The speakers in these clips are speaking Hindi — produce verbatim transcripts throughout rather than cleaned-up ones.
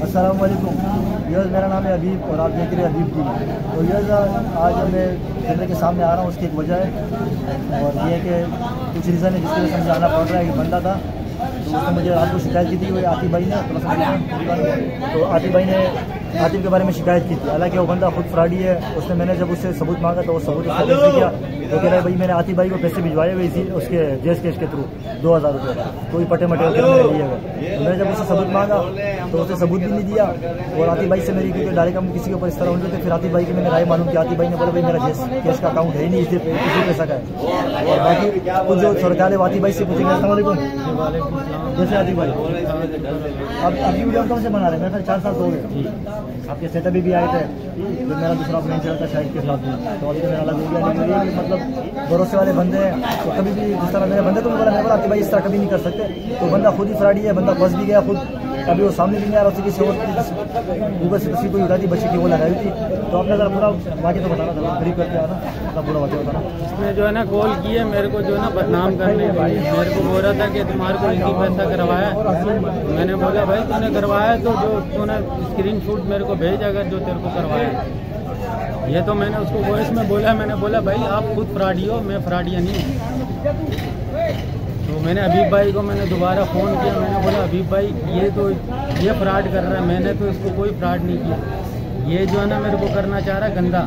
अस्सलाम वालेकुम। यह मेरा नाम है अबीब और आप देख रहे हैं अबीब टीवी। तो यह आज मैं कैमरे के सामने आ रहा हूँ, उसकी एक वजह है और ये कि कुछ रीज़न है जिसकी वजह से मुझे आना पड़ रहा है। एक बंदा था तो उसने मुझे रात को शिकायत की थी, वो आतिफ भाई ने तो आतिफ भाई ने आतिफ के बारे में शिकायत की थी। हालांकि वो बंदा खुद फ्रॉडी है। उसने मैंने जब उससे सबूत मांगा तो वो सबूत उसने पेश किया तो कह रहा है भाई मैंने आतिफ भाई को पैसे भिजवाए हुए इसी उसके जेस केस के थ्रू दो हज़ार रुपये कोई पटे मटे लिए हुए। तो मैंने जब उससे सबूत मांगा तो उसने सबूत भी नहीं दिया और आतिफ भाई से मेरी क्योंकि डायरेक्ट हम किसी के ऊपर इस तरह होते थे। फिर आतिफ भाई की मैंने राय मालूम की। आतिफ भाई ने बोला भाई मेरा जेस केस का अकाउंट है ही नहीं, इसलिए किसी पैसा का है। और बाकी कुछ जो सरकार है आतिफ भाई से पूछेंगे। अस्सलाम वालेकुम। जैसे आतिफ भाई अब अभी वीडियो कौन से बना रहे हैं? मेरे चार साल हो गए आपके सेटअप भी आए थे। जो मेरा दूसरा मेन चैनल था शायद के साथ में तो अभी तो मेरा अलग हो गया। लेकिन ये मतलब भरोसे वाले बंदे हैं तो कभी भी जिस तरह मेरे बंदे तो बोला मैं बोला आतिफ भाई इस तरह कभी नहीं कर सकते। तो बंदा खुद ही फ्रॉडी है, बंदा फंस भी गया खुद। अभी वो सामने भी नहीं आ रहा, किसी और गूगल से किसी को उड़ा दी बच्ची की वो लगाई थी। तो आपने जरा पूरा वाक्य तो बताना था, करीब करके आना मतलब पूरा वाक्य बताना। इसमें जो है ना कॉल की है मेरे को जो है ना बदनाम करने भाई। मेरे को बोल रहा था कि तुम्हारे को इसी पैसा करवाया। मैंने बोला भाई तूने करवाया तो जो तूने स्क्रीन शॉट मेरे को भेज अगर जो तेरे को करवाया। ये तो मैंने उसको वॉइस में बोला। मैंने बोला भाई आप खुद फ्रॉडी हो, मैं फ्रॉडिया नहीं हूँ। तो मैंने अबीब भाई को मैंने दोबारा फ़ोन किया। मैंने बोला अबीब भाई ये तो ये फ्रॉड कर रहा है, मैंने तो इसको कोई फ्रॉड नहीं किया। ये जो है ना मेरे को करना चाह रहा है गंदा।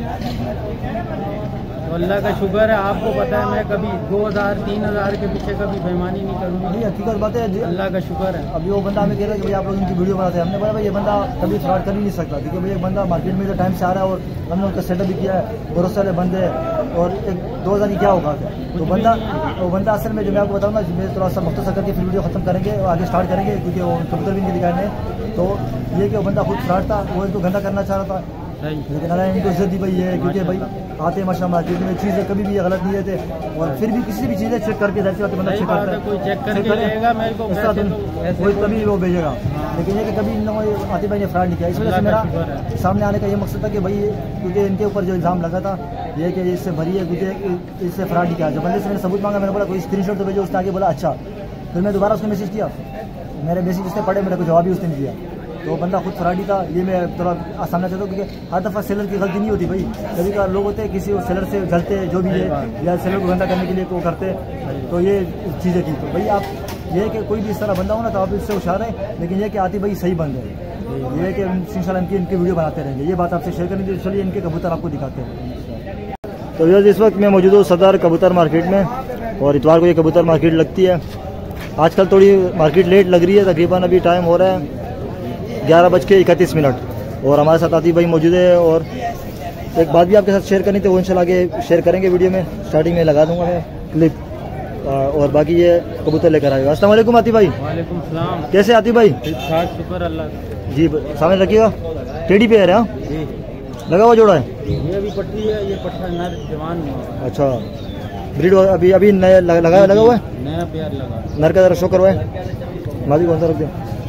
तो अल्लाह का शुक्र है, आपको पता है मैं कभी दो हज़ार तीन हज़ार के पीछे कभी बेईमानी नहीं करूँगा। नहीं हकीकत बात है, अल्लाह का शुक्र है। अभी वो बंदा हमें कह रहा है कि भाई आप लोग इनकी वीडियो बनाते हैं। हमने बोला भाई ये बंदा कभी फ्रॉड कर ही नहीं सकता क्योंकि भाई एक बंदा मार्केट में जो टाइम से आ रहा है और हमने उनका सेटअप भी किया है, भरोसे वाले बंदे और एक दो हज़ार की क्या होगा तो बंदा वो बंदा असल में जो मैं आपको बताऊँ ना, मैं थोड़ा सा मुख्तसर करके फिर वीडियो खत्म करेंगे और आगे स्टार्ट करेंगे क्योंकि वो कबूतर भी नहीं दिखाने। तो ये कि वो बंदा खुद फ्रॉड था, वो इनको गंदा करना चाह रहा था लेकिन अल्लाह ने इनको इज्जत दी भाई है क्योंकि भाई आते माशाल्लाह मार्केट में चीज़ें कभी भी गलत नहीं रहते और फिर भी किसी भी चीज़ें चेक करके जाती है बंदा चेक करता है। कोई चेक करके लेगा मेरे को कोई तभी वो भेजेगा। लेकिन ये कि कभी आतिफ भाई ने फ्रॉड नहीं किया। इस वजह से मेरा सामने आने का ये मकसद था कि भाई क्योंकि इनके ऊपर जो इल्ज़ाम लगा था ये कि इससे भरी है क्योंकि इससे फ्रॉड नहीं किया। जब बंदे से मैंने सबूत मांगा मैंने बोला कोई स्क्रीनशॉट तो भेजो, उसने आगे बोला अच्छा। फिर मैं दोबारा उसको मैसेज किया, मेरे मैसेज उसने पढ़े, मेरा कोई जवाब भी उसने नहीं दिया। तो बंदा खुद फ्रॉडी था। ये मैं थोड़ा सामना चाहता हूँ क्योंकि हर दफ़ा सेलर की गलती नहीं होती भाई। कभी कभार लोग होते हैं किसी सेलर से जलते जो भी है या सेलर को गंदा करने के लिए वो करते तो ये चीज़ें थी। तो भाई आप ये है कि कोई भी इस तरह बंदा हो ना तो आप इससे होशियार है। लेकिन ये कि आतिफ भाई सही बंदे हैं, ये है कि इंशाल्लाह इनकी इनकी वीडियो बनाते रहेंगे। ये बात आपसे शेयर करनी थी। चलिए इनके कबूतर आपको दिखाते हैं। तो यार इस वक्त मैं मौजूद हूँ सदर कबूतर मार्केट में और इतवार को ये कबूतर मार्केट लगती है। आजकल थोड़ी मार्केट लेट लग रही है, तकरीबन अभी टाइम हो रहा है ग्यारह बज के इकतीस मिनट और हमारे साथ आतिफ भाई मौजूद है। और एक बात भी आपके साथ शेयर करनी थी, वो इंशाल्लाह आगे शेयर करेंगे वीडियो में, स्टार्टिंग में लगा दूंगा मैं क्लिप। और बाकी ये कबूतर लेकर आएगा। अस्सलाम वालेकुम आतिफ भाई। वालेकुम सलाम। कैसे आतिफ भाई? ठीक ठाक शुक्र अल्लाह जी। सामने रखिएगा, टेडी पे है हाँ जी, लगा हुआ जोड़ा है। ये अभी पट्टी है, ये पट्टा नर जवान हुआ। अच्छा ब्रीड अभी अभी नया लगा लगा हुआ है, नया प्यार लगा। नर का जरा शो करवाए, मादी कौन सा रख दे।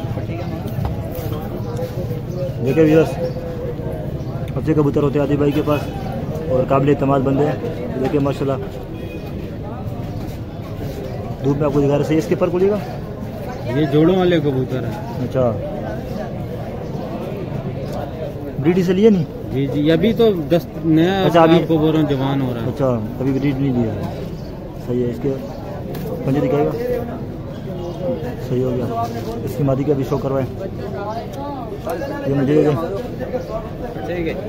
देखिए व्यूअर्स अच्छे कबूतर होते हैं आतिफ भाई के पास और काबिल एतमाद बंदे हैं। देखिए माशाल्लाह धूप में आपको दिखा रहे। सही इसके पर खोलिएगा, ये जोड़ों वाले कबूतर है। अच्छा ब्रीड से लिए नहीं? जी जी अभी तो दस नया। अच्छा अभी आपको बोल रहा हूँ जवान हो रहा है। अच्छा अभी ब्रीड नहीं लिया है। सही है। इसके पंजे दिखाएगा, सही हो गया। इसकी मादी का भी शो करवाए। ये मुझे ठीक है।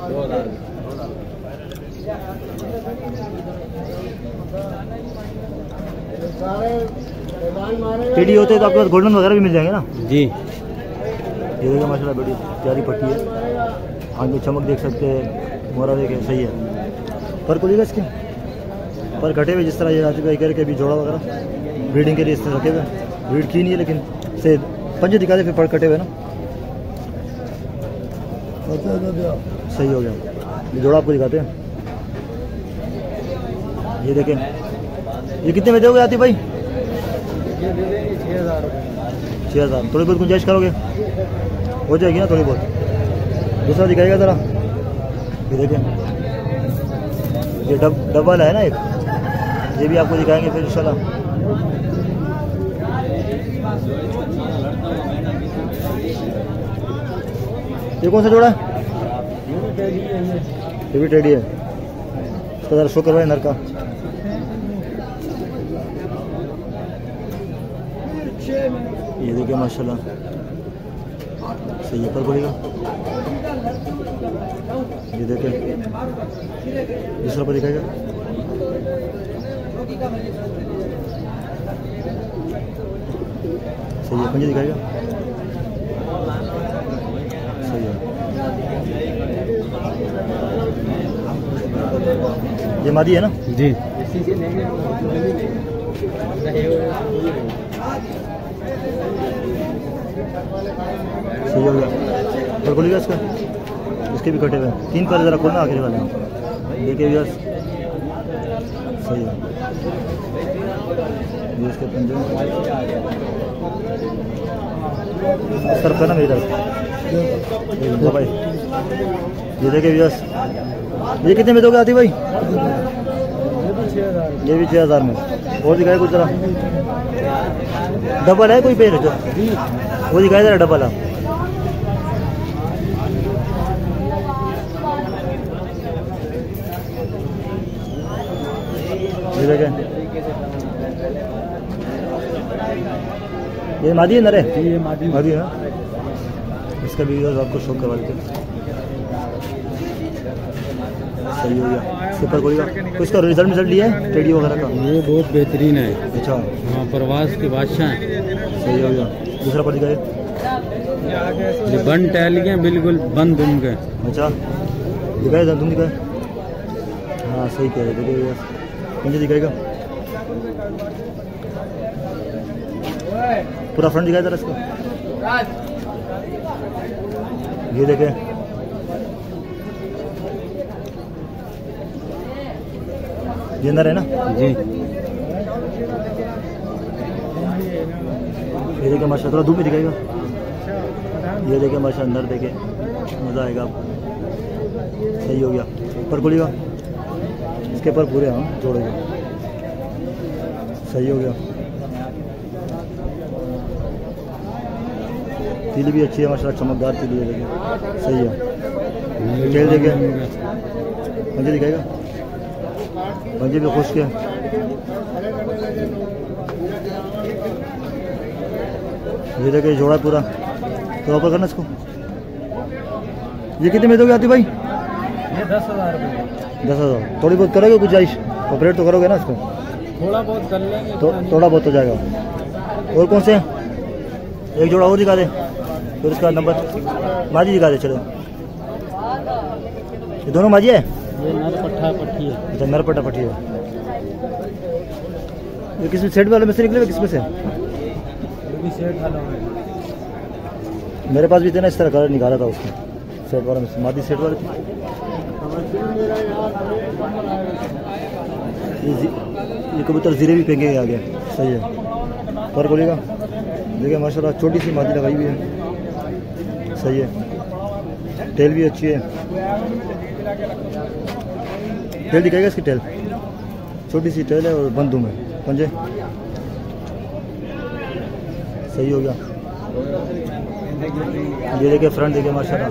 टेडी होते तो आपके पास गोल्डन वगैरह भी मिल जाएंगे ना? जी। ये देखिए माशाल्लाह बड़ी प्यारी पट्टी है, आँख में चमक देख सकते हैं, मोरा देखे सही है। पर खोलिएगा इसके पर कटे हुए जिस तरह ये आतिफ भाई करके भी जोड़ा वगैरह ब्रीडिंग के लिए इस तरह रखे हुए। ब्रीड की नहीं है लेकिन से पंजे दिखा दे फिर पर कटे हुए ना, सही हो गया। ये जोड़ा आपको दिखाते हैं। ये देखें, ये कितने में दोगे आतिफ भाई? छः हज़ार छः हज़ार थोड़ी बहुत गुंजाइश करोगे? हो जाएगी ना थोड़ी बहुत। दूसरा दिखाएगा ज़रा, ये देखें ये डब डबल है ना एक, ये भी आपको दिखाएंगे फिर इंशाल्लाह। ये कौन सा जोड़ा है? ये भी टेडी है। तो ज़रा शो करवाए नर का। ये देखिए माशाल्लाह सही पर बोलेगा। ये देखिए दूसरा पर दिखाएगा। सही है, पंजे दिखाएगा। सही है। ये मादी है ना जी। सही हो गया। पर बोलिएगा इसका, इसके भी कटे हुए हैं। तीन पर जरा खोलना आखिरी वाले देखिए भैया। सही है। ये इसके पंजे सर करना मेरी तरफ भाई। ये देखिए भैया। ये कितने में दोगे आती भाई? ये भी छः हज़ार में। और दिखाए कुछ जरा। डबल है कोई पेड़ जो वो दिखाई जरा डबल है। ये देखें। ये मादी है नरे? ये मादी मादी है। इसका भी आपको शौक करवा देते। सही हो गया। इसके ऊपर कोई तो इसका रिजल्ट रिजल्ट लिया है टेडी वगैरह का? ये बहुत बेहतरीन है। अच्छा हाँ, प्रवास के बादशाह हैं। सही हो गया। दूसरा पर दिखाए। ये बंद टहल गए बिल्कुल बंद दुम गए। अच्छा दिखाए तुम दिखाए। हाँ सही कह रहे। देखिए पंजे दिखाएगा। पूरा फ्रंट दिखाया जरा इसको। ये देखे। ये नर है ना? जी। ये देखे माशा थोड़ा धूप में दिखाएगा। ये देखे माशा नर देखे मज़ा आएगा आपको। सही हो गया। पर खोलिएगा। इसके पर पूरे हम जोड़ेगा। सही हो गया। तीली भी अच्छी है माशाल्लाह, चमकदार तीली है। देखिए सही है। टेल देखिए। पंजे दिखाएगा। पंजे भी खुश के। ये देखिए जोड़ा पूरा। तो ऊपर करना इसको। ये कितने में दोगे आती भाई? ये दस हज़ार रुपये। दस हज़ार थोड़ी बहुत करोगे गुंजाइश? ऑपरेट तो करोगे ना इसको? थोड़ा बहुत कर लेंगे। तो थोड़ा बहुत हो जाएगा। और कौन से? एक जोड़ा और दिखा दे। फिर इसका नंबर माजी दिखा दे। चलो ये दोनों माजी है? ये नर पट्ठा पट्टी है। अच्छा नर पट्टा पट्टी है। ये किस में सेट वाले में से निकले? किस में से? ये भी सेट वाला है। मेरे पास भी थे ना इस तरह कलर निकाला था उसमें सेट वाला में से। मादी सेट वाले थे। ये, ये कबूतर जीरे भी फेंके आ गया। सही है। पर बोलेगा। देखिए माशाल्लाह छोटी सी मादी लगाई हुई है। सही है। टेल भी अच्छी है। टेल दिखाएगा इसकी। टेल छोटी सी टेल है और बंद दुम है। पंजे सही हो गया। ये देखिए फ्रंट देखिए माशाल्लाह।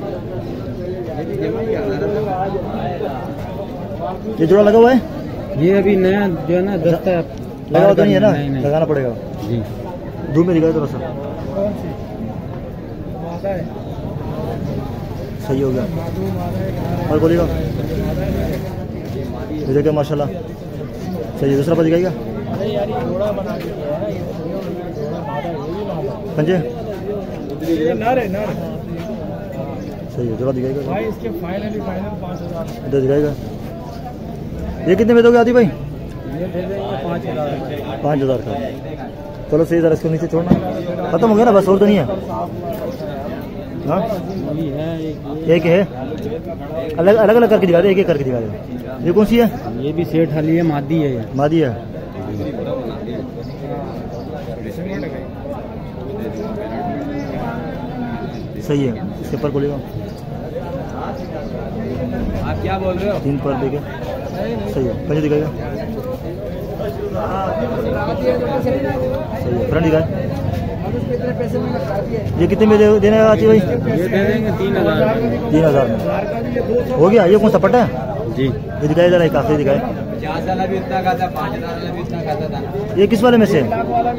ये जोड़ा लगा हुआ है? ये अभी नया जो है ना दस्ता है। लगा तो नहीं है ना? लगाना पड़ेगा। जी। धूप में दिखाए थोड़ा सा। सही हो गया। और बोलिएगा। ये देखिए माशाल्लाह सही है। दूसरा पर दिखाएगा। पंजे सही है। जोड़ा दिखाएगा। इधर दिखाएगा। ये कितने में दोगे आदि भाई? पाँच हज़ार। पाँच हज़ार का। चलो सही जरा इसको नीचे छोड़ना। खत्म हो गया ना बस? और तो नहीं है? हाँ एक है। अलग अलग अलग करके दिखा दे। एक एक करके दिखा दे। ये कौन सी है? ये भी सेठ हली है। मादी है। मादी है। सही है। इसके पर बोलेगा। आप क्या बोल रहे हो? तीन पर देखे। सही है। पंजे दिखाएगा। सही है। फ्रंट दिखाए। ये कितने में दे- देने आती भाई? ये दे देंगे तीन हजार तीन हजार में हो गया। ये कौन सा पट्टा है? जी। ये दिखाई जरा, काफी दिखाए। पचास वाला भी उतना खाता, पाँच हजार वाला भी उतना खाता था। ये किस वाले में से?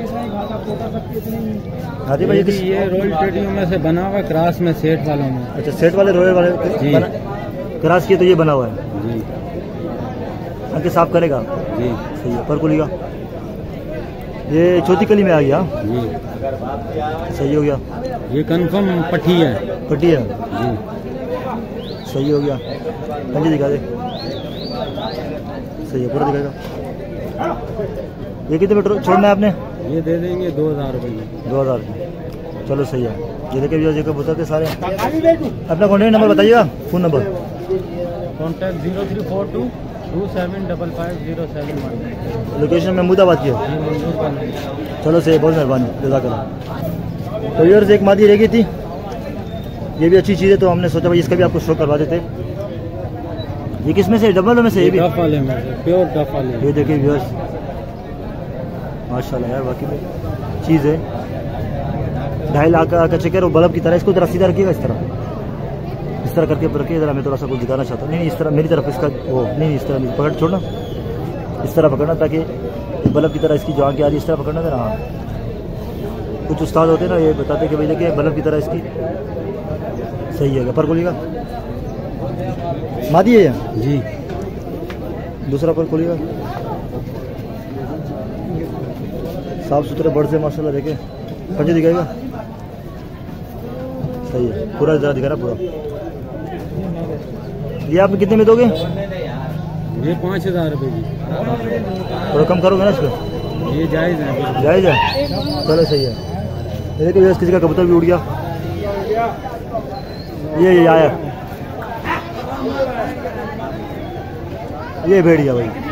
हाथी भाई ये ये भी किस? ये रॉयल ट्रेडियो में से बना हुआ, क्रॉस में सेठ वालों में। अच्छा, सेट वाले रोयल वाले जी। बना, क्रॉस किए तो ये बना हुआ है। जी अंके साफ करेगा। जी सही है। पर कुली का ये चौथी कली में आ गया। जी। सही हो गया। ये कंफर्म पट्टी है। पट्टी है। जी। सही हो गया। पंजे दिखा दे। सही है, पूरा दिखाएगा। ये कितने मीटर छोड़ना है आपने? ये दे देंगे दो हजार रुपये में। दो हज़ार की। चलो सही है। ये देखे भैया, जो बताते सारे। अपना कॉन्टेक्ट नंबर बताइएगा, phone number. Contact zero three four two two seven double five zero seven one. Location Mahmudabad की है। जी मंजूर का नहीं। चलो सही है, बहुत मेहरबानी, जज़ाकल्लाह। तो यार एक मादी रह गई थी, ये भी अच्छी चीज़ है, तो हमने सोचा भाई इसका भी आपको शो करवा देते। ये किस में से? डबल में से? ये भी टफ वाले में से, प्योर टफ वाले। ये देखिए व्यूअर्स, माशाल्लाह यार, बाकी में चीज़ है। ढाई लाख का चक्कर और बल्ब की तरह। इसको जरा सीधा रखिएगा, इस तरह इस तरह करके रखिए जरा। मैं थोड़ा सा कुछ दिखाना चाहता हूँ। नहीं, इस तरह मेरी तरफ इसका वो नहीं, इस तरह पकड़ छोड़ना, इस तरह पकड़ना, ताकि बल्ब की तरह इसकी जो आँखें आ रही है इस तरह पकड़ना था ना। कुछ उस्ताद होते हैं ना, ये बताते हैं कि भाई देखिए बल्ब की तरह इसकी। सही है। पर खोलिएगा, मादी है ये? जी। दूसरा पर खोलिएगा। साफ सुथरे बर्ड से माशाल्लाह, देखे पंजे दिखाएगा। सही है, पूरा जरा दिखा रहा पूरा। ये आप कितने में दोगे? ये पाँच हजार रुपये की। थोड़ा कम करोगे ना इसको? ये जायज़ है। जायज़ है। चलो सही है। ये देखिए किसी का कबूतर भी उड़ गया। ये ये आया, ये भेड़िया भाई।